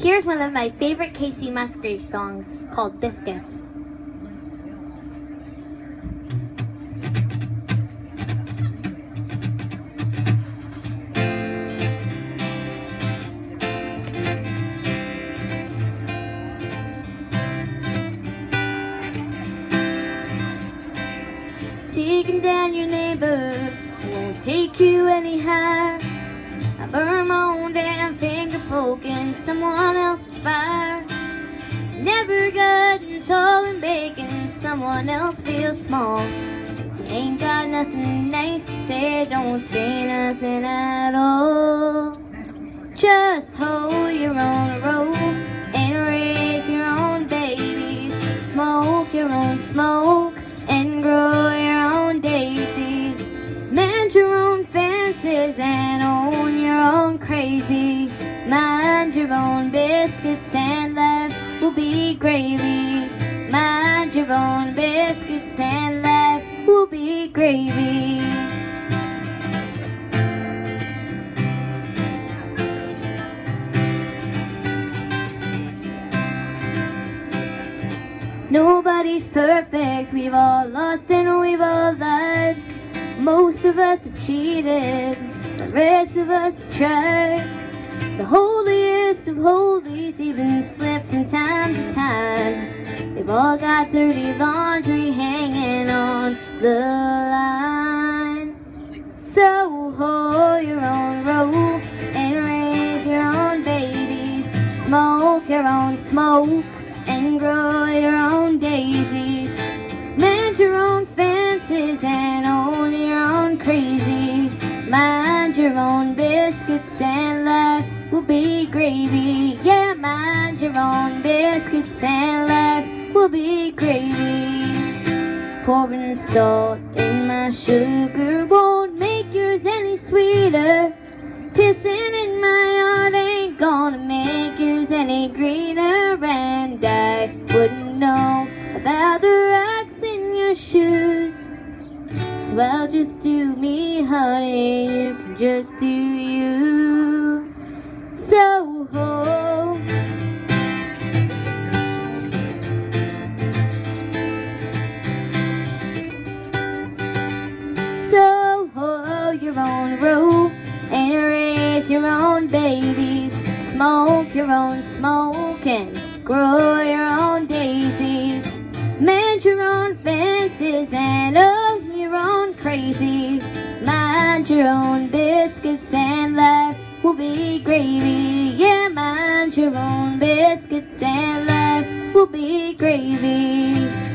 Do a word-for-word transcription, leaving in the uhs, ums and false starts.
Here's one of my favorite Kacey Musgraves songs called Biscuits. Taking down your neighbor won't take you any higher. I burn my own damn finger poking someone else's fire. Never gotten tall and making someone else feel small. You ain't got nothing nice to say, don't say nothing at all. Just hold your own rope and raise your own babies. Smoke your own smoke and grow your own daisies. Mend your own fences and own your own crazy. Mind your own biscuits and life will be gravy. Mind your own biscuits and life will be gravy. Nobody's perfect, we've all lost and we've all lied. Most of us have cheated, the rest of us have tried. The holiest of holies even slip from time to time. We've all got dirty laundry hanging on the line. So hold your own rope and raise your own babies. Smoke your own smoke and grow your own daisies. Mend your own fences and own your own crazy. Mind your own biscuits and life will be gravy. Yeah, mind your own biscuits and life will be gravy. Pouring salt in my sugar won't make yours any sweeter. Pissing in my yard ain't gonna make yours any greener. And I wouldn't know about the rocks in your shoes. So I'll just do me, honey, you can just do you. So hold So hold your own rope and raise your own babies. Smoke your own smoke and grow your own daisies. Mend your own fences and own your own crazy. Mind your own biscuits and life will be gravy. Yeah, mind your own biscuits and life will be gravy.